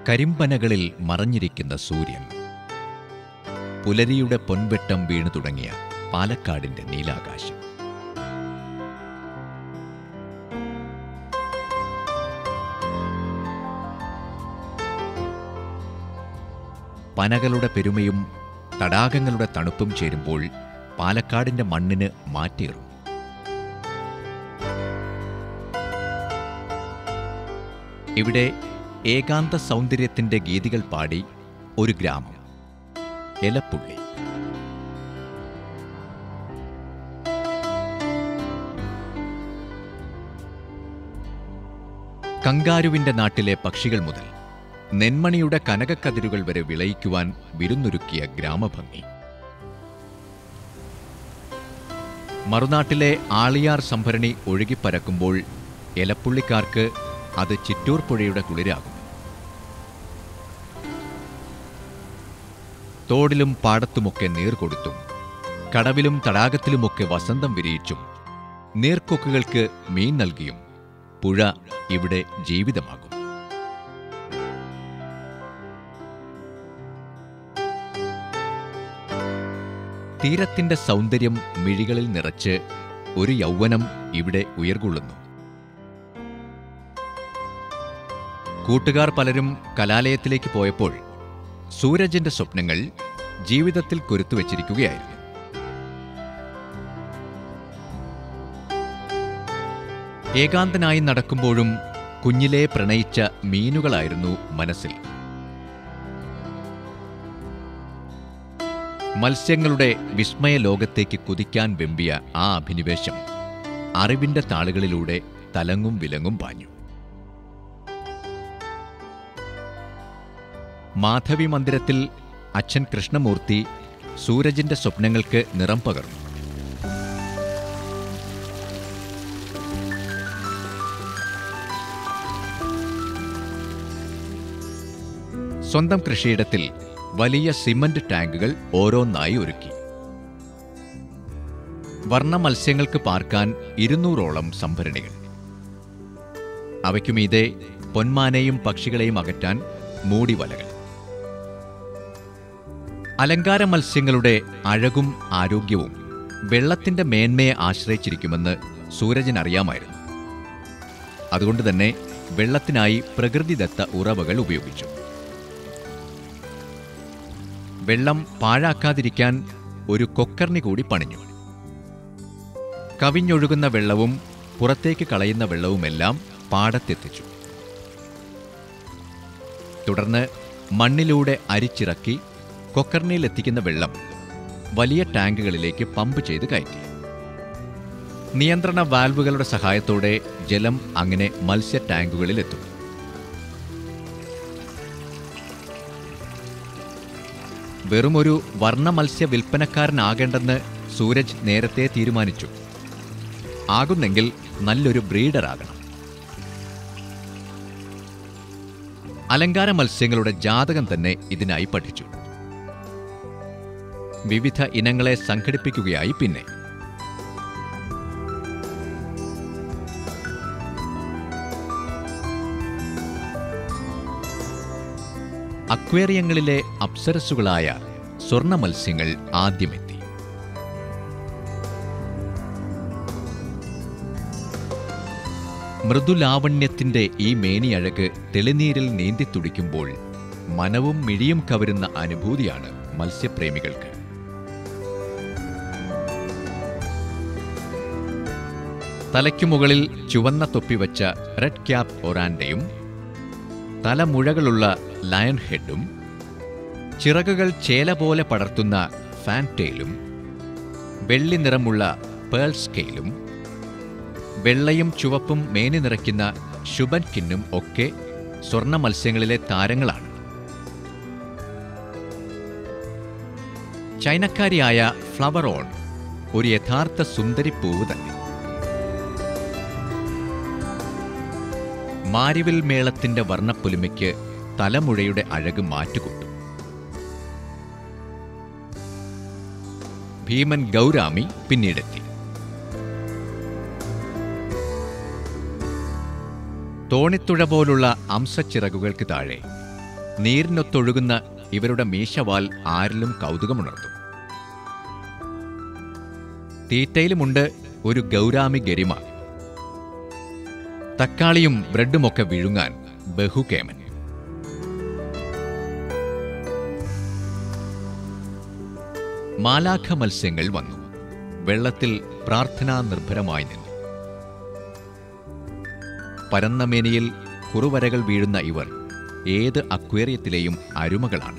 കരിമ്പനകളിൽ മറഞ്ഞിരിക്കുന്ന സൂര്യൻ, പുലരിയുടെ പൊൻവെട്ടം വീണു തുടങ്ങിയ പാലക്കാടിന്റെ നീലാകാശം. പനകളുടെ പെരുമയും തടാകങ്ങളുടെ തണുപ്പും ചേരുമ്പോൾ പാലക്കാടിന്റെ മണ്ണിന് മാറ്റേറും. ഇവിടെ ഏകാന്ത സൗന്ദര്യത്തിന്റെ ഗീതികൾ പാടി ഒരു ഗ്രാമം, എലപ്പുള്ളി. കങ്കാരുവിന്റെ നാട്ടിലെ പക്ഷികൾ മുതൽ നെന്മണിയുടെ കനകക്കതിരുകൾ വരെ വിളയിക്കുവാൻ വിരുന്നൊരുക്കിയ ഗ്രാമഭംഗി. മറുനാട്ടിലെ ആളിയാർ സംഭരണി ഒഴുകിപ്പരക്കുമ്പോൾ എലപ്പുള്ളിക്കാർക്ക് അത് ചിറ്റൂർ പുഴയുടെ കുളിരാകും. തോടിലും പാടത്തുമൊക്കെ നീർ കൊടുത്തും കടവിലും തടാകത്തിലുമൊക്കെ വസന്തം വിരിയിച്ചും നീർക്കൊക്കുകൾക്ക് മീൻ നൽകിയും പുഴ ഇവിടെ ജീവിതമാകും. തീരത്തിന്റെ സൗന്ദര്യം മിഴികളിൽ നിറച്ച് ഒരു യൗവനം ഇവിടെ ഉയർകൊള്ളുന്നു. കൂട്ടുകാർ പലരും കലാലയത്തിലേക്ക് പോയപ്പോൾ സൂരജിന്റെ സ്വപ്നങ്ങൾ ജീവിതത്തിൽ കൊരുത്തുവച്ചിരിക്കുകയായിരുന്നു. ഏകാന്തനായി നടക്കുമ്പോഴും കുഞ്ഞിലെ പ്രണയിച്ച മീനുകളായിരുന്നു മനസ്സിൽ. മത്സ്യങ്ങളുടെ വിസ്മയ ലോകത്തേക്ക് കുതിക്കാൻ വെമ്പിയ ആ അഭിനിവേശം അറിവിന്റെ താളുകളിലൂടെ തലങ്ങും വിലങ്ങും പാഞ്ഞു. മാധവി മന്ദിരത്തിൽ അച്ഛൻ കൃഷ്ണമൂർത്തി സൂരജിന്റെ സ്വപ്നങ്ങൾക്ക് നിറം പകർന്നു. സ്വന്തം കൃഷിയിടത്തിൽ വലിയ സിമന്റ് ടാങ്കുകൾ ഓരോന്നായി ഒരുക്കി. വർണ്ണ മത്സ്യങ്ങൾക്ക് പാർക്കാൻ 200ഓളം സംഭരണികൾ. അവയ്ക്കുമീതെ പൊന്മാനെയും പക്ഷികളെയും അകറ്റാൻ മൂടിവലകൾ. അലങ്കാര മത്സ്യങ്ങളുടെ അഴകും ആരോഗ്യവും വെള്ളത്തിന്റെ മേന്മയെ ആശ്രയിച്ചിരിക്കുമെന്ന് സൂരജിന് അറിയാമായിരുന്നു. അതുകൊണ്ടുതന്നെ വെള്ളത്തിനായി പ്രകൃതിദത്ത ഉറവകൾ ഉപയോഗിച്ചു. വെള്ളം പാഴാക്കാതിരിക്കാൻ ഒരു കൊക്കർണി കൂടി പണിഞ്ഞു. കവിഞ്ഞൊഴുകുന്ന വെള്ളവും പുറത്തേക്ക് കളയുന്ന വെള്ളവുമെല്ലാം പാടത്തെത്തിച്ചു. തുടർന്ന് മണ്ണിലൂടെ അരിച്ചിറക്കി കൊക്കർണിയിലെത്തിക്കുന്ന വെള്ളം വലിയ ടാങ്കുകളിലേക്ക് പമ്പ് ചെയ്ത് കയറ്റി. നിയന്ത്രണ വാൽവുകളുടെ സഹായത്തോടെ ജലം അങ്ങനെ മത്സ്യ ടാങ്കുകളിലെത്തും. വെറുമൊരു വർണ്ണ മത്സ്യ വിൽപ്പനക്കാരനാകേണ്ടെന്ന് സൂരജ് നേരത്തെ തീരുമാനിച്ചു. ആകുന്നെങ്കിൽ നല്ലൊരു ബ്രീഡറാകണം. അലങ്കാര മത്സ്യങ്ങളുടെ ജാതകം തന്നെ ഇതിനായി പഠിച്ചു. വിവിധ ഇനങ്ങളെ സംഘടിപ്പിക്കുകയായി. പിന്നെ അക്വേറിയങ്ങളിലെ അപ്സരസുകളായ സ്വർണ്ണ മത്സ്യങ്ങൾ ആദ്യമെത്തി. മൃദുലാവണ്യത്തിന്റെ ഈ മേനിയഴക് തെളിനീരിൽ നീന്തിത്തുടിക്കുമ്പോൾ മനവും മിഴിയും കവരുന്ന അനുഭൂതിയാണ് മത്സ്യപ്രേമികൾക്ക്. തലയ്ക്കുമുകളിൽ ചുവന്ന തൊപ്പിവച്ച റെഡ് ക്യാപ്പ് ഒറാൻഡയും തലമുഴകളുള്ള ലയൺ ഹെഡും ചിറകുകൾ ചേല പോലെ പടർത്തുന്ന ഫാൻടെയിലും വെള്ളി നിറമുള്ള പേൾ സ്കെയിലും വെള്ളയും ചുവപ്പും മേനി നിറയ്ക്കുന്ന ശുഭൻകിന്നും ഒക്കെ സ്വർണ്ണ മത്സ്യങ്ങളിലെ താരങ്ങളാണ്. ചൈനക്കാരിയായ ഫ്ലവർ ഓൺ ഒരു യഥാർത്ഥ സുന്ദരിപ്പൂവ് തന്നെ. മാരിവിൽ മേളത്തിന്റെ വർണ്ണപ്പൊലിമയ്ക്ക് തലമുഴയുടെ അഴക് മാറ്റുകൊണ്ടു. ഭീമൻ ഗൗരാമി പിന്നീടെത്തി. തോണിത്തുഴ പോലുള്ള അംശച്ചിറകുകൾക്ക് താഴെ നീരിനൊത്തൊഴുകുന്ന ഇവരുടെ മീശവാൽ ആരിലും കൗതുകമുണർത്തും. തീറ്റയിലുമുണ്ട് ഒരു ഗൗരാമി ഗരിമ. തക്കാളിയും ബ്രെഡുമൊക്കെ വിഴുങ്ങാൻ ബഹുകേമൻ. മാലാഖ മത്സ്യങ്ങൾ വന്നു. വെള്ളത്തിൽ പ്രാർത്ഥനാ നിർഭരമായി നിന്നു. പരന്ന മേനിയിൽ കുറുവരകൾ വീഴുന്ന ഇവർ ഏത് അക്വേറിയത്തിലെയും അരുമകളാണ്.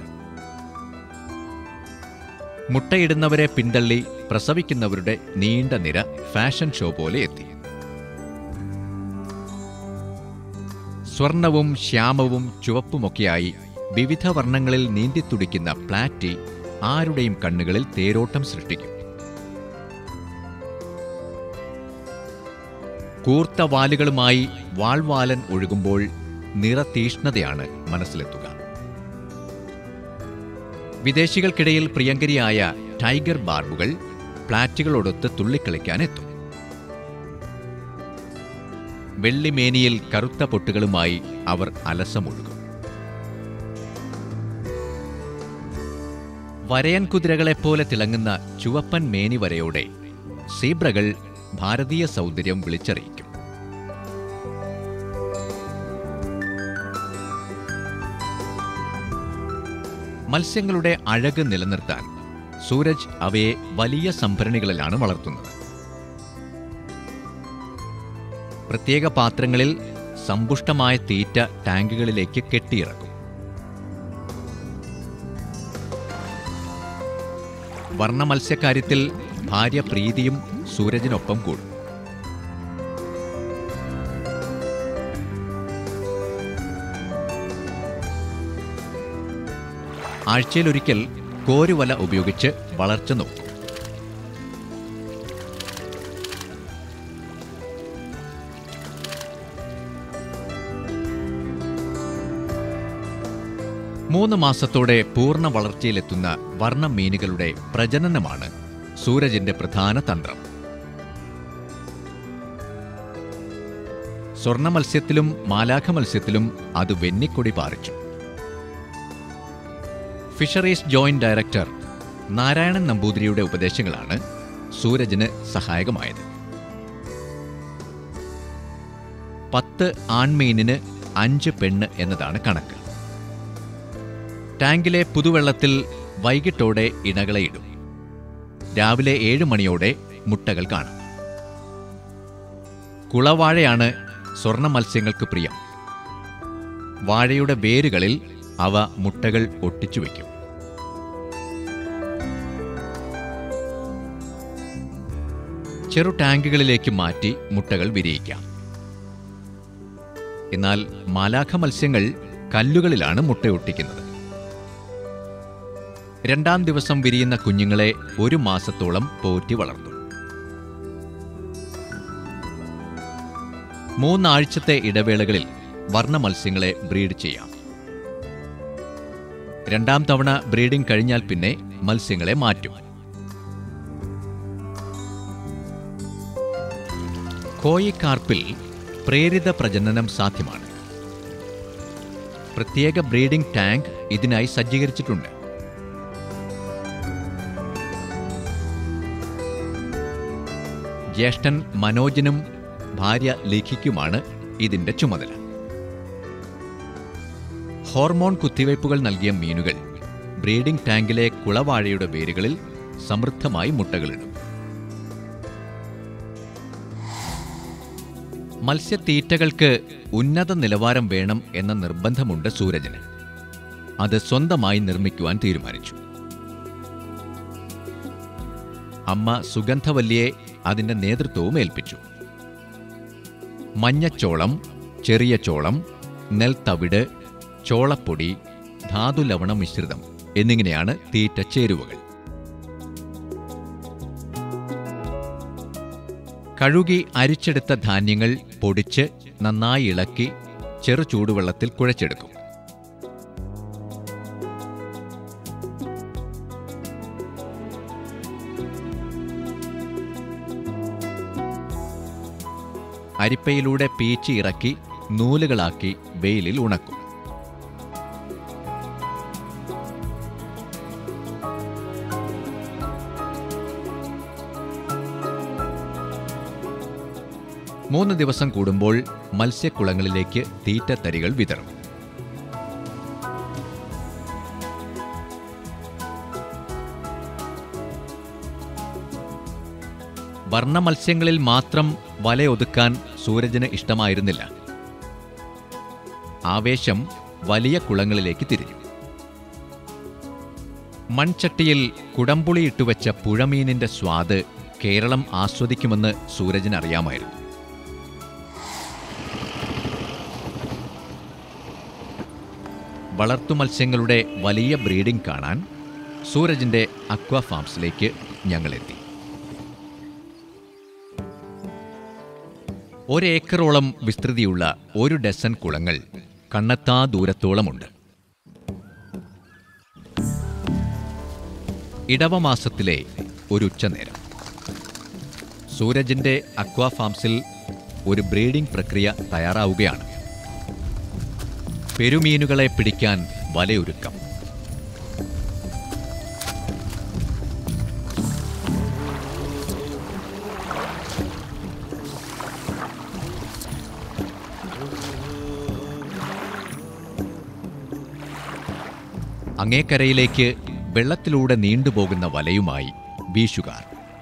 മുട്ടയിടുന്നവരെ പിന്തള്ളി പ്രസവിക്കുന്നവരുടെ നീണ്ട നിര ഫാഷൻ ഷോ പോലെ എത്തി. സ്വർണവും ശ്യാമവും ചുവപ്പുമൊക്കെയായി വിവിധ വർണ്ണങ്ങളിൽ നീന്തിത്തുടിക്കുന്ന പ്ലാറ്റി ആരുടെയും കണ്ണുകളിൽ തേരോട്ടം സൃഷ്ടിക്കും. കൂർത്ത വാലുകളുമായി വാൾവാലൻ ഒഴുകുമ്പോൾ നിറതീഷ്ണതയാണ് മനസ്സിലെത്തുക. വിദേശികൾക്കിടയിൽ പ്രിയങ്കരിയായ ടൈഗർ ബാർബുകൾ പ്ലാറ്റുകളോടൊത്ത് തുള്ളിക്കളിക്കാനെത്തും. വെള്ളിമേനിയിൽ കറുത്ത പൊട്ടുകളുമായി അവർ അലസമൊഴുകും. വരയൻ കുതിരകളെപ്പോലെ തിളങ്ങുന്ന ചുവപ്പൻ മേനി വരയോടെ സീബ്രകൾ ഭാരതീയ സൗന്ദര്യം വിളിച്ചറിയിക്കും. മത്സ്യങ്ങളുടെ അഴക് നിലനിർത്താൻ സൂരജ് അവയെ വലിയ സംഭരണികളിലാണ് വളർത്തുന്നത്. പ്രത്യേക പാത്രങ്ങളിൽ സമ്പുഷ്ടമായ തീറ്റ ടാങ്കുകളിലേക്ക് കെട്ടിയിറക്കും. വർണ്ണമത്സ്യക്കാര്യത്തിൽ ഭാര്യ പ്രീതിയും സൂരജിനൊപ്പം കൂടും. ആഴ്ചയിലൊരിക്കൽ കോരുവല ഉപയോഗിച്ച് വളർച്ച നോക്കും. മൂന്ന് മാസത്തോടെ പൂർണ്ണ വളർച്ചയിലെത്തുന്ന വർണ്ണ മീനുകളുടെ പ്രജനനമാണ് സൂരജിന്റെ പ്രധാന തന്ത്രം. സ്വർണ്ണ മത്സ്യത്തിലും മാലാഖ മത്സ്യത്തിലും അത് വെന്നിക്കൊടി പാറിച്ചു. ഫിഷറീസ് ജോയിന്റ് ഡയറക്ടർ നാരായണൻ നമ്പൂതിരിയുടെ ഉപദേശങ്ങളാണ് സൂരജിന് സഹായകമായത്. 10 ആൺമീനിന് 5 പെണ്ണ് എന്നതാണ് കണക്ക്. ടാങ്കിലെ പുതുവെള്ളത്തിൽ വൈകിട്ടോടെ ഇണകളെ ഇടും. രാവിലെ 7 മണിയോടെ മുട്ടകൾ കാണും. കുളവാഴയാണ് സ്വർണ്ണ മത്സ്യങ്ങൾക്ക് പ്രിയം. വാഴയുടെ വേരുകളിൽ അവ മുട്ടകൾ ഒട്ടിച്ചുവെക്കും. ചെറു ടാങ്കുകളിലേക്ക് മാറ്റി മുട്ടകൾ വിരിയിക്കാം. എന്നാൽ മാലാഖ മത്സ്യങ്ങൾ കല്ലുകളിലാണ് മുട്ടയൊട്ടിക്കുന്നത്. 2-ാം ദിവസം വിരിയുന്ന കുഞ്ഞുങ്ങളെ 1 മാസത്തോളം പോറ്റി വളർത്തും. 3 ആഴ്ചത്തെ ഇടവേളകളിൽ വർണ്ണ മത്സ്യങ്ങളെ ബ്രീഡ് ചെയ്യാം. 2-ാം തവണ ബ്രീഡിംഗ് കഴിഞ്ഞാൽ പിന്നെ മത്സ്യങ്ങളെ മാറ്റും. കോയിക്കാർപ്പിൽ പ്രേരിത പ്രജനനം സാധ്യമാണ്. പ്രത്യേക ബ്രീഡിംഗ് ടാങ്ക് ഇതിനായി സജ്ജീകരിച്ചിട്ടുണ്ട്. ജ്യേഷ്ഠൻ മനോജിനും ഭാര്യ ലേഖിക്കുമാണ് ഇതിന്റെ ചുമതല. ഹോർമോൺ കുത്തിവയ്പ്പുകൾ നൽകിയ മീനുകൾ ബ്രീഡിംഗ് ടാങ്കിലെ കുളവാഴയുടെ വേരുകളിൽ സമൃദ്ധമായി മുട്ടകളിടും. മത്സ്യത്തീറ്റകൾക്ക് ഉന്നത നിലവാരം വേണം എന്ന നിർബന്ധമുണ്ട് സൂരജിന്. അത് സ്വന്തമായി നിർമ്മിക്കുവാൻ തീരുമാനിച്ചു. അമ്മ സുഗന്ധവല്ലിയെ അതിന്റെ നേതൃത്വവും ഏൽപ്പിച്ചു. മഞ്ഞച്ചോളം, ചെറിയ ചോളം, നെൽത്തവിട്, ചോളപ്പൊടി, ധാതുലവണ മിശ്രിതം എന്നിങ്ങനെയാണ് തീറ്റ ചേരുവകൾ. കഴുകി അരിച്ചെടുത്ത ധാന്യങ്ങൾ പൊടിച്ച് നന്നായി ഇളക്കി ചെറു ചൂടുവെള്ളത്തിൽ കുഴച്ചെടുക്കും. അരിപ്പയിലൂടെ പീച്ചി ഇറക്കി നൂലുകളാക്കി വെയിലിൽ ഉണക്കും. 3 ദിവസം കൂടുമ്പോൾ മത്സ്യക്കുളങ്ങളിലേക്ക് തീറ്റത്തരികൾ വിതറും. വർണ്ണമത്സ്യങ്ങളിൽ മാത്രം വലയൊതുക്കാൻ സൂരജിന് ഇഷ്ടമായിരുന്നില്ല. ആവേശം വലിയ കുളങ്ങളിലേക്ക് തിരിഞ്ഞു. മൺചട്ടിയിൽ കുടംപുളി ഇട്ടുവെച്ച പുഴമീനിന്റെ സ്വാദ് കേരളം ആസ്വദിക്കുമെന്ന് സൂരജിനറിയാമായിരുന്നു. വളർത്തുമത്സ്യങ്ങളുടെ വലിയ ബ്രീഡിംഗ് കാണാൻ സൂരജിന്റെ അക്വാ ഫാംസിലേക്ക് ഞങ്ങളെത്തി. 1 ഏക്കറോളം വിസ്തൃതിയുള്ള 1 ഡസൻ കുളങ്ങൾ കണ്ണെത്താ ദൂരത്തോളമുണ്ട്. ഇടവമാസത്തിലെ ഒരു ഉച്ചനേരം സൂരജിന്റെ അക്വാ ഫാംസിൽ ഒരു ബ്രീഡിംഗ് പ്രക്രിയ തയ്യാറാവുകയാണ്. പെരുമീനുകളെ പിടിക്കാൻ വലയൊരുക്കം. അങ്ങേക്കരയിലേക്ക് വെള്ളത്തിലൂടെ നീണ്ടുപോകുന്ന വലയുമായി വീശുകാർ.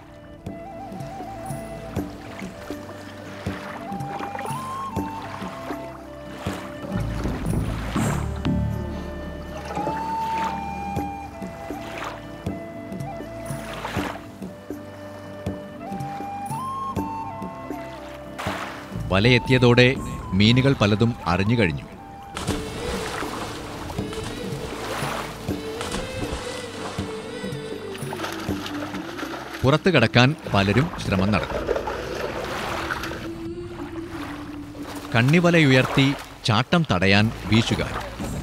വലയെത്തിയതോടെ മീനുകൾ പലതും അറിഞ്ഞു കഴിഞ്ഞു. പുറത്തു കടക്കാൻ പലരും ശ്രമം നടത്തി. കണ്ണിവലയുയർത്തി ചാട്ടം തടയാൻ വീശുകാർ.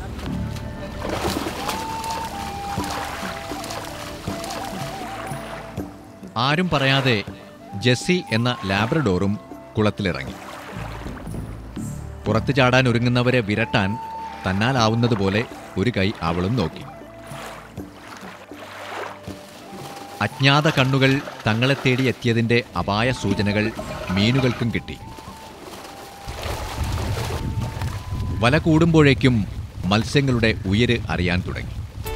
ആരും പറയാതെ ജെസ്സി എന്ന ലാബ്രഡോറും കുളത്തിലിറങ്ങി. പുറത്തു ചാടാൻ ഒരുങ്ങുന്നവരെ വിരട്ടാൻ തന്നാലാവുന്നതുപോലെ ഒരു കൈ അവളും നോക്കി. അജ്ഞാത കണ്ണുകൾ തങ്ങളെ തേടി എത്തിയതിന്റെ അപായ സൂചനകൾ മീനുകൾക്കും കിട്ടി. വല കൂടുമ്പോഴേക്കും മത്സ്യങ്ങളുടെ ഉയര് അറിയാൻ തുടങ്ങി.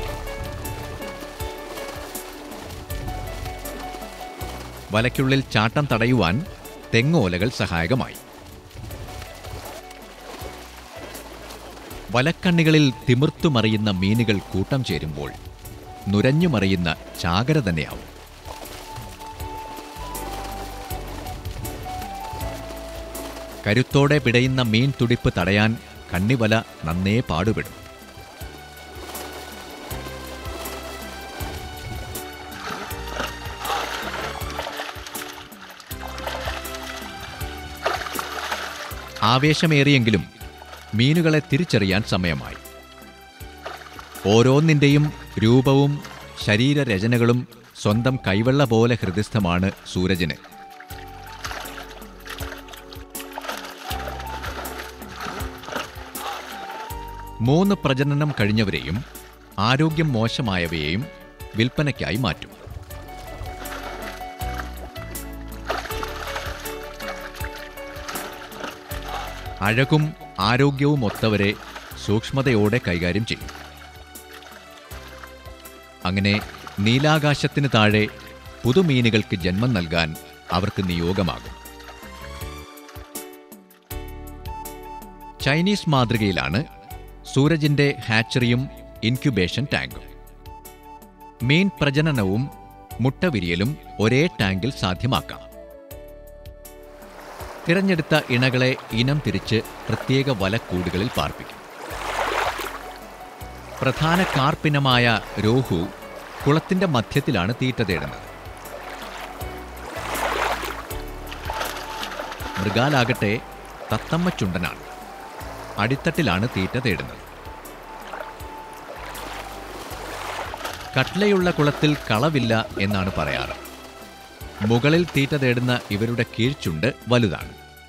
വലയ്ക്കുള്ളിൽ ചാട്ടം തടയുവാൻ തെങ്ങോലകൾ സഹായകമായി. വലക്കണ്ണികളിൽ തിമിർത്തുമറിയുന്ന മീനുകൾ കൂട്ടം ചേരുമ്പോൾ നുരഞ്ഞുമറിയുന്ന ചാകര തന്നെയാവും. കരുത്തോടെ പിടയുന്ന മീൻ തുടിപ്പ് തടയാൻ കണ്ണിവല നന്നേ പാടുപെടും. ആവേശമേറിയെങ്കിലും മീനുകളെ തിരിച്ചറിയാൻ സമയമായി. ഓരോന്നിൻ്റെയും രൂപവും ശരീരരചനകളും സ്വന്തം കൈവെള്ള പോലെ ഹൃദിസ്ഥമാണ് സൂരജിന്. മൂന്ന് പ്രജനനം കഴിഞ്ഞവരെയും ആരോഗ്യം മോശമായവയെയും വിൽപ്പനയ്ക്കായി മാറ്റും. അഴകും ആരോഗ്യവും ഒത്തവരെ സൂക്ഷ്മതയോടെ കൈകാര്യം ചെയ്യും. അങ്ങനെ നീലാകാശത്തിന് താഴെ പുതുമീനുകൾക്ക് ജന്മം നൽകാൻ അവർക്ക് നിയോഗമാകും. Chinese മാതൃകയിലാണ് സൂരജിന്റെ ഹാച്ചറിയും incubation ടാങ്കും. മീൻ പ്രജനനവും മുട്ടവിരിയലും ഒരേ ടാങ്കിൽ സാധ്യമാക്കാം. തിരഞ്ഞെടുത്ത ഇണകളെ ഇനം തിരിച്ച് പ്രത്യേക വലക്കൂടുകളിൽ പാർപ്പിക്കും. പ്രധാന കാർപ്പിനമായ രോഹു കുളത്തിന്റെ മധ്യത്തിലാണ് തീറ്റ തേടുന്നത്. മൃഗാലാകട്ടെ തത്തമ്മ ചുണ്ടനാണ്. അടിത്തട്ടിലാണ് തീറ്റ തേടുന്നത്. കട്ലയുള്ള കുളത്തിൽ കളവില്ല എന്നാണ് പറയാറ്. മുകളിൽ തീറ്റ തേടുന്ന ഇവരുടെ കീഴ്ചുണ്ട് വലുതാണ്.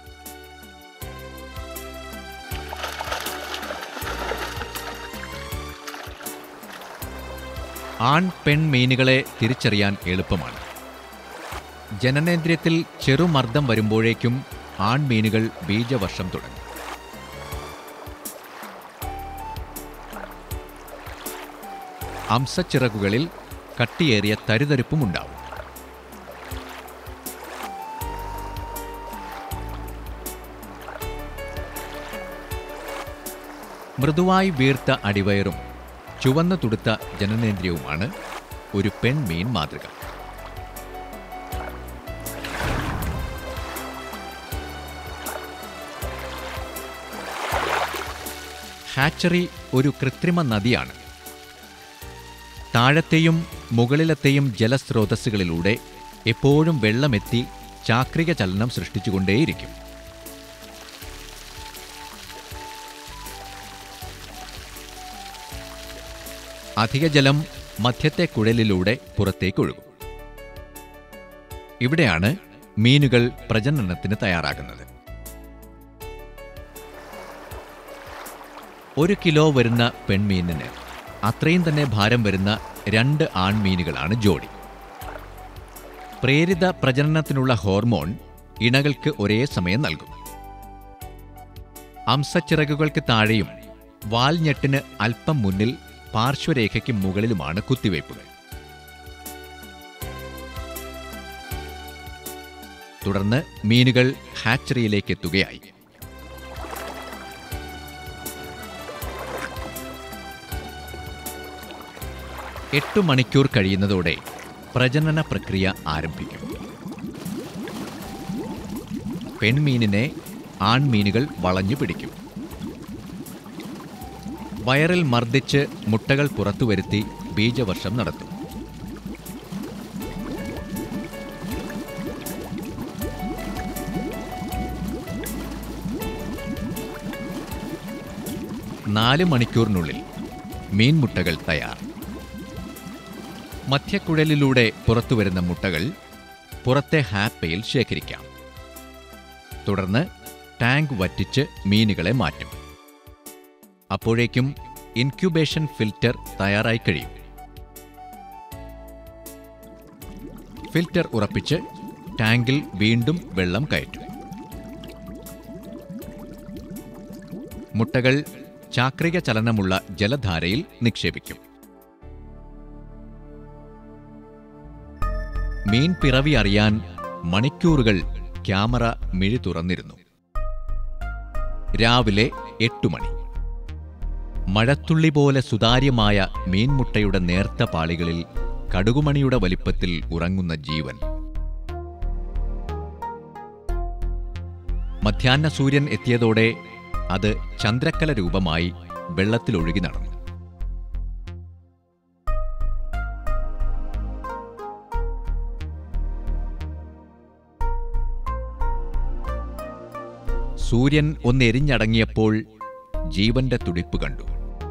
ആൺ പെൺ മീനുകളെ തിരിച്ചറിയാൻ എളുപ്പമാണ്. ജനനേന്ദ്രിയത്തിൽ ചെറുമർദ്ദം വരുമ്പോഴേക്കും ആൺമീനുകൾ ബീജവർഷം തുടങ്ങും. അംസച്ചിറകുകളിൽ കട്ടിയേറിയ തരിതരിപ്പുമുണ്ടാവും. മൃദുവായി വീർത്ത അടിവയറും ചുവന്നു തുടുത്ത ജനനേന്ദ്രിയവുമാണ് ഒരു പെൺമീൻ മാതൃക. ഹാച്ചറി ഒരു കൃത്രിമ നദിയാണ്. താഴത്തെയും മുകളിലത്തെയും ജലസ്രോതസ്സുകളിലൂടെ എപ്പോഴും വെള്ളമെത്തി ചാക്രിക ചലനം സൃഷ്ടിച്ചുകൊണ്ടേയിരിക്കും. അധിക ജലം മധ്യത്തെ കുഴലിലൂടെ പുറത്തേക്കൊഴുകും. ഇവിടെയാണ് മീനുകൾ പ്രജനനത്തിന് തയ്യാറാകുന്നത്. 1 കിലോ വരുന്ന പെൺമീനിന് അത്രയും തന്നെ ഭാരം വരുന്ന 2 ആൺമീനുകളാണ് ജോഡി. പ്രേരിത പ്രജനനത്തിനുള്ള ഹോർമോൺ ഇണകൾക്ക് ഒരേ സമയം നൽകും. അംസച്ചിറകുകൾക്ക് താഴെയും വാൽഞ്ഞെട്ടിന് അല്പം മുന്നിൽ പാർശ്വരേഖയ്ക്ക് മുകളിലുമാണ് കുത്തിവയ്പ്പുകൾ. തുടർന്ന് മീനുകൾ ഹാച്ചറിയിലേക്ക് എത്തുകയായി. എട്ട് മണിക്കൂർ കഴിയുന്നതോടെ പ്രജനന പ്രക്രിയ ആരംഭിക്കും. പെൺമീനിനെ ആൺമീനുകൾ വളഞ്ഞു പിടിക്കും. വയറിൽ മർദ്ദിച്ച് മുട്ടകൾ പുറത്തുവരുത്തി ബീജവർഷം നടത്തും. നാല് മണിക്കൂറിനുള്ളിൽ മീൻമുട്ടകൾ തയ്യാർ. മധ്യക്കുഴലിലൂടെ പുറത്തുവരുന്ന മുട്ടകൾ പുറത്തെ ഹാപ്പയിൽ ശേഖരിക്കാം. തുടർന്ന് ടാങ്ക് വറ്റിച്ച് മീനുകളെ മാറ്റും. അപ്പോഴേക്കും ഇൻക്യുബേഷൻ ഫിൽറ്റർ തയ്യാറായി കഴിയും. ഫിൽറ്റർ ഉറപ്പിച്ച് ടാങ്കിൽ വീണ്ടും വെള്ളം കയറ്റും. മുട്ടകൾ ചാക്രിക ചലനമുള്ള ജലധാരയിൽ നിക്ഷേപിക്കും. മീൻ പിറവി അറിയാൻ മണിക്കൂറുകൾ ക്യാമറ മിഴി തുറന്നിരുന്നു. രാവിലെ 8 മണി. മഴത്തുള്ളി പോലെ സുതാര്യമായ മീൻമുട്ടയുടെ നേർത്ത പാളികളിൽ കടുകുമണിയുടെ വലിപ്പത്തിൽ ഉറങ്ങുന്ന ജീവൻ. മധ്യാഹ്ന സൂര്യൻ എത്തിയതോടെ അത് ചന്ദ്രക്കല രൂപമായി വെള്ളത്തിലൊഴുകി നടന്നു. സൂര്യൻ ഒന്നെരിഞ്ഞടങ്ങിയപ്പോൾ ജീവന്റെ തുടിപ്പ് കണ്ടു.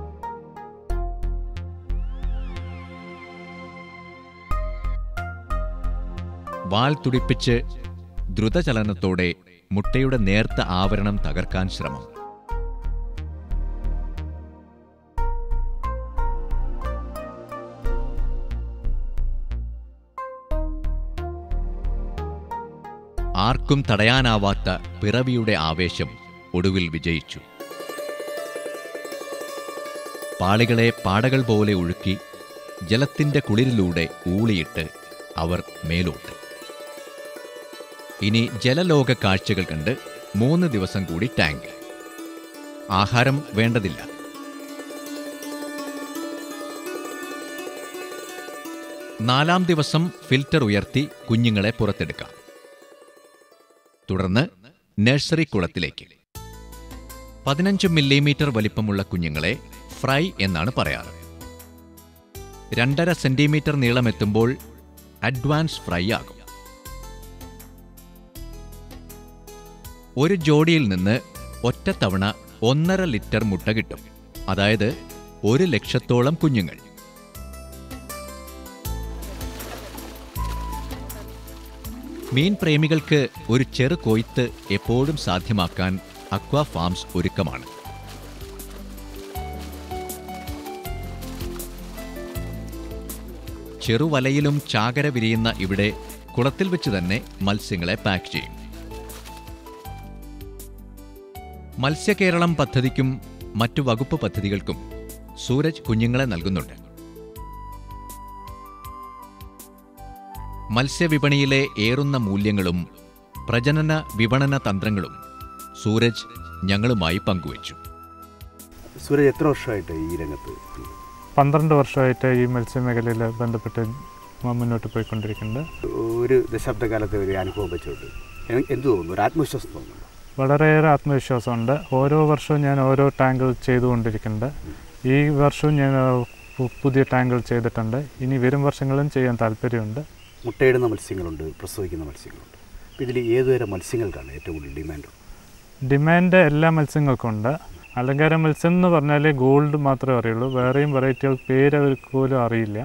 വാൽ തുടിപ്പിച്ച് ദ്രുതചലനത്തോടെ മുട്ടയുടെ നേർത്ത ആവരണം തകർക്കാൻ ശ്രമം. ആർക്കും തടയാനാവാത്ത പിറവിയുടെ ആവേശം ഒടുവിൽ വിജയിച്ചു. പാളികളെ പാടകൾ പോലെ ഒഴുക്കി ജലത്തിന്റെ കുളിരിലൂടെ ഊളിയിട്ട് അവർ മേലോട്ട്. ഇനി ജലലോക കാഴ്ചകൾ കണ്ട് 3 ദിവസം കൂടി ടാങ്ക്. ആഹാരം വേണ്ടതില്ല. നാലാം ദിവസം ഫിൽറ്റർ ഉയർത്തി കുഞ്ഞുങ്ങളെ പുറത്തെടുക്കാം. തുടർന്ന് നഴ്സറി കുളത്തിലേക്ക്. 15 മില്ലിമീറ്റർ വലിപ്പമുള്ള കുഞ്ഞുങ്ങളെ ഫ്രൈ എന്നാണ് പറയാറ്. 2.5 സെന്റിമീറ്റർ നീളമെത്തുമ്പോൾ അഡ്വാൻസ് ഫ്രൈ ആകും. ഒരു ജോഡിയിൽ നിന്ന് ഒറ്റത്തവണ 1.5 ലിറ്റർ മുട്ട കിട്ടും. അതായത് 1 ലക്ഷത്തോളം കുഞ്ഞുങ്ങൾ. മീൻ പ്രേമികൾക്ക് ഒരു ചെറു കൊയ്ത്ത് എപ്പോഴും സാധ്യമാക്കാൻ അക്വാ ഫാംസ് ഒരുക്കമാണ്. ചെറുവലയിലും ചാകര വിരിയുന്ന ഇവിടെ കുളത്തിൽ വെച്ച് തന്നെ മത്സ്യങ്ങളെ പാക്ക് ചെയ്യും. മത്സ്യകേരളം പദ്ധതിക്കും മറ്റു വകുപ്പ് പദ്ധതികൾക്കും സൂരജ് കുഞ്ഞുങ്ങളെ നൽകുന്നുണ്ട്. മത്സ്യവിപണിയിലെ ഏറുന്ന മൂല്യങ്ങളും പ്രജനന വിപണന തന്ത്രങ്ങളും സൂരജ് ഞങ്ങളുമായി പങ്കുവച്ചു. സൂരജ് എത്ര വർഷമായിട്ട് ഈ രംഗത്ത്? 12 വർഷമായിട്ട് ഈ മത്സ്യമേഖലയിൽ ബന്ധപ്പെട്ട് മുന്നോട്ട് പോയിക്കൊണ്ടിരിക്കുന്നുണ്ട്. ഒരു ദശാബ്ദകാലത്തെ ഒരു അനുഭവം വെച്ചുകൊണ്ട് എന്ത് തോന്നുന്നു? ഒരു ആത്മവിശ്വാസം തോന്നുന്നു? വളരെയേറെ ആത്മവിശ്വാസമുണ്ട്. ഓരോ വർഷവും ഞാൻ ഓരോ ടാങ്കുകൾ ചെയ്തുകൊണ്ടിരിക്കുന്നുണ്ട്. ഈ വർഷവും ഞാൻ പുതിയ ടാങ്കുകൾ ചെയ്തിട്ടുണ്ട്. ഇനി വരും വർഷങ്ങളും ചെയ്യാൻ താല്പര്യമുണ്ട്. മുട്ടയിടുന്ന മത്സ്യങ്ങളുണ്ട്, പ്രസവിക്കുന്ന മത്സ്യങ്ങളുണ്ട്. അപ്പോൾ ഇതിൽ ഏതുവരെ മത്സ്യങ്ങൾക്കാണ് ഏറ്റവും കൂടുതൽ ഡിമാൻഡ്? ഡിമാൻഡ് എല്ലാ മത്സ്യങ്ങൾക്കും ഉണ്ട്. അലങ്കാര മത്സ്യം എന്ന് പറഞ്ഞാൽ ഗോൾഡ് മാത്രമേ അറിയുള്ളൂ. വേറെയും വെറൈറ്റികൾ പേര് അവർക്ക് പോലും അറിയില്ല.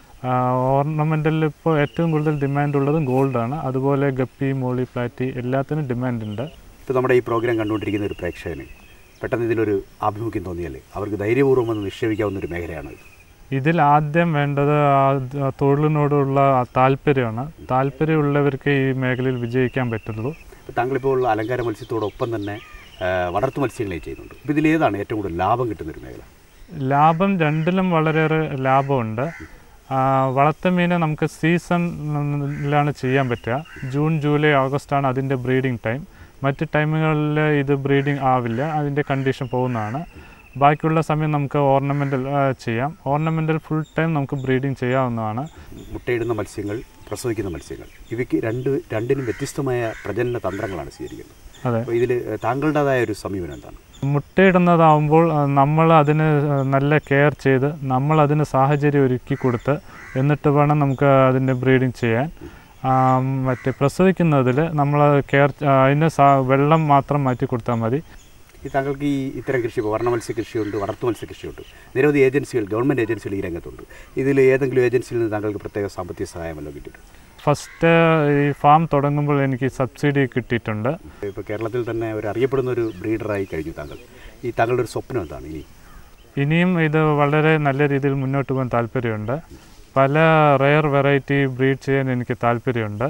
ഓർണമെൻ്റലിൽ ഇപ്പോൾ ഏറ്റവും കൂടുതൽ ഡിമാൻഡ് ഉള്ളതും ഗോൾഡാണ്. അതുപോലെ ഗപ്പി, മോളി, പ്ലാറ്റി എല്ലാത്തിനും ഡിമാൻഡുണ്ട്. ഇപ്പോൾ നമ്മുടെ ഈ പ്രോഗ്രാം കണ്ടുകൊണ്ടിരിക്കുന്ന ഒരു പ്രേക്ഷകന് പെട്ടെന്ന് ഇതിലൊരു ആഭിമുഖ്യം തോന്നിയാലേ അവർക്ക് ധൈര്യപൂർവ്വം ഒന്ന് നിക്ഷേപിക്കാവുന്ന ഒരു മേഖലയാണ് ഇത്. ഇതിൽ ആദ്യം വേണ്ടത് തൊഴിലിനോടുള്ള താല്പര്യമാണ്. താല്പര്യമുള്ളവർക്ക് ഈ മേഖലയിൽ വിജയിക്കാൻ പറ്റുള്ളൂ. താങ്കളിപ്പോൾ ഉള്ള അലങ്കാര മത്സ്യത്തോടൊപ്പം തന്നെ വളർത്തു മത്സ്യങ്ങളെ ചെയ്യുന്നുണ്ട്. ഇപ്പോൾ ഇതിലേതാണ് ഏറ്റവും കൂടുതൽ ലാഭം കിട്ടുന്നൊരു മേഖല? ലാഭം രണ്ടിലും വളരെയേറെ ലാഭമുണ്ട്. വളർത്തു മീനെ നമുക്ക് സീസണിലാണ് ചെയ്യാൻ പറ്റുക. ജൂൺ, ജൂലൈ, ഓഗസ്റ്റാണ് അതിൻ്റെ ബ്രീഡിംഗ് ടൈം. മറ്റ് ടൈമുകളിൽ ഇത് ബ്രീഡിംഗ് ആവില്ല, അതിൻ്റെ കണ്ടീഷൻ പോകുന്നതാണ്. ബാക്കിയുള്ള സമയം നമുക്ക് ഓർണമെൻ്റൽ ചെയ്യാം. ഓർണമെൻ്റൽ ഫുൾ ടൈം നമുക്ക് ബ്രീഡിംഗ് ചെയ്യാവുന്നതാണ്. മുട്ടയിടുന്ന മത്സ്യങ്ങൾ, പ്രസവിക്കുന്ന മത്സ്യങ്ങൾ, ഇവയ്ക്ക് രണ്ടിനും വ്യത്യസ്തമായ പ്രജനന തന്ത്രങ്ങളാണ് സ്വീകരിക്കുന്നത്. അതെ. അപ്പോൾ ഇതിൽ താങ്കളുടേതായ ഒരു സമീപനം എന്താണ്? മുട്ടയിടുന്നതാവുമ്പോൾ നമ്മൾ അതിന് നല്ല കെയർ ചെയ്ത് നമ്മളതിന് സാഹചര്യം ഒരുക്കി കൊടുത്ത് എന്നിട്ട് വേണം നമുക്ക് അതിൻ്റെ ബ്രീഡിംഗ് ചെയ്യാൻ. മറ്റേ പ്രസവിക്കുന്നതിൽ നമ്മൾ കെയർ അതിന് വെള്ളം മാത്രം മാറ്റി കൊടുത്താൽ മതി. ഈ താങ്കൾക്ക് ഈ ഇത്തരം കൃഷി, വർണ്ണ മത്സ്യ കൃഷിയുണ്ട്, വളർത്തു മത്സ്യ കൃഷിയുണ്ട്, നിരവധി ഏജൻസികൾ, ഗവൺമെൻറ് ഏജൻസികൾ ഈ രംഗത്തുണ്ട്. ഇതിൽ ഏതെങ്കിലും ഏജൻസിയിൽ നിന്ന് താങ്കൾക്ക് പ്രത്യേക സാമ്പത്തിക സഹായമല്ലോ കിട്ടിയിട്ടുണ്ട്? ഫസ്റ്റ് ഈ ഫാം തുടങ്ങുമ്പോൾ എനിക്ക് സബ്സിഡി കിട്ടിയിട്ടുണ്ട്. ഇപ്പോൾ കേരളത്തിൽ തന്നെ ഒരു അറിയപ്പെടുന്ന ഒരു ബ്രീഡറായി കഴിഞ്ഞു താങ്കൾ. ഈ താങ്കളുടെ ഒരു സ്വപ്നം എന്താണ്? ഇനിയും ഇത് വളരെ നല്ല രീതിയിൽ മുന്നോട്ട് പോകാൻ താല്പര്യമുണ്ട്. പല റെയർ വെറൈറ്റി ബ്രീഡ് ചെയ്യാൻ എനിക്ക് താല്പര്യമുണ്ട്.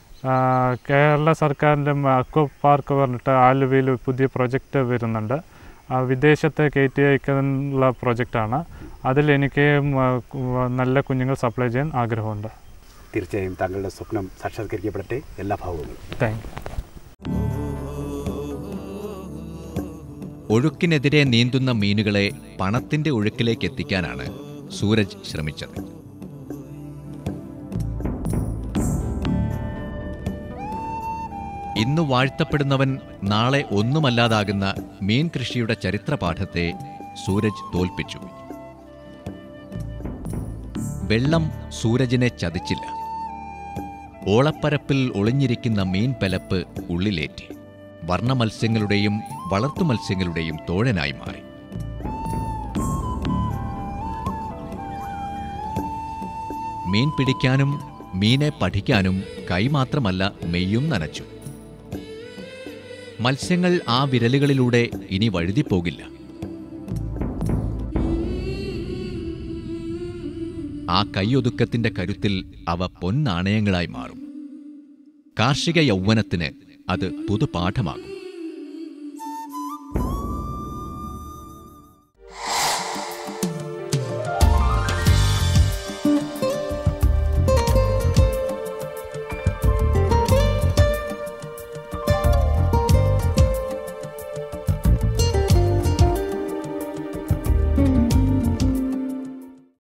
കേരള സർക്കാരിൻ്റെ അക്വ പാർക്ക് പറഞ്ഞിട്ട് ആലുവയിൽ പുതിയ പ്രൊജക്റ്റ് വരുന്നുണ്ട്. വിദേശത്തെ കയറ്റി അയക്കാനുള്ള പ്രൊജക്റ്റാണ്. അതിലെനിക്ക് നല്ല കുഞ്ഞുങ്ങൾ സപ്ലൈ ചെയ്യാൻ ആഗ്രഹമുണ്ട്. തീർച്ചയായും താങ്കളുടെ സ്വപ്നം സാക്ഷാത്കരിക്കപ്പെടട്ടെ. എല്ലാ ഭാവങ്ങളും. Thank you. ഒഴുക്കിനെതിരെ നീന്തുന്ന മീനുകളെ പണത്തിന്റെ ഒഴുക്കിലേക്ക് എത്തിക്കാനാണ് സൂരജ് ശ്രമിച്ചത്. ഇന്ന് വാഴ്ത്തപ്പെടുന്നവൻ നാളെ ഒന്നുമല്ലാതാകുന്ന മീൻ കൃഷിയുടെ ചരിത്രപാഠത്തെ സൂരജ് തോൽപ്പിച്ചു. വെള്ളം സൂരജിനെ ചതിച്ചില്ല. ഓളപ്പരപ്പിൽ ഒളിഞ്ഞിരിക്കുന്ന മീൻ പലപ്പ് ഉള്ളിലേറ്റി വർണ്ണമത്സ്യങ്ങളുടെയും വളർത്തുമത്സ്യങ്ങളുടെയും തോഴനായി മാറി. മീൻ പിടിക്കാനും മീനെ പഠിക്കാനും കൈമാത്രമല്ല മെയ്യും നനച്ചു. മത്സ്യങ്ങൾ ആ വിരലുകളിലൂടെ ഇനി വഴുതിപ്പോകില്ല. ആ കൈയൊതുക്കത്തിന്റെ കരുത്തിൽ അവ പൊന്നാണയങ്ങളായി മാറും. കാർഷിക യൗവനത്തിന് അത് പുതുപാഠമാകും.